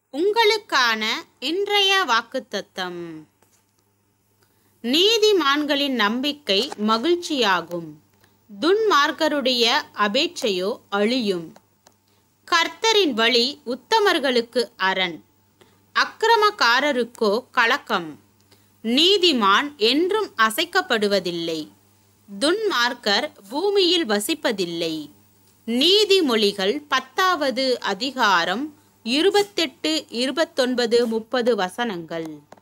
உங்களுக்கான இன்றைய வாக்குத்தத்தம். நீதிமான்களின் நம்பிக்கை மகிழ்ச்சியாகும், துன்மார்க்கருடைய அபேட்சையோ அழியும். கர்த்தரின் வழி உத்தமர்களுக்கு அரண், அக்கிரமக்காரருக்கோ கலக்கம். நீதிமான் என்றும் அசைக்கப்படுவதில்லை, துன்மார்க்கர் பூமியில் வசிப்பதில்லை. நீதிமொழிகள் 10வது அதிகாரம் 28, 29, 30 வசனங்கள்.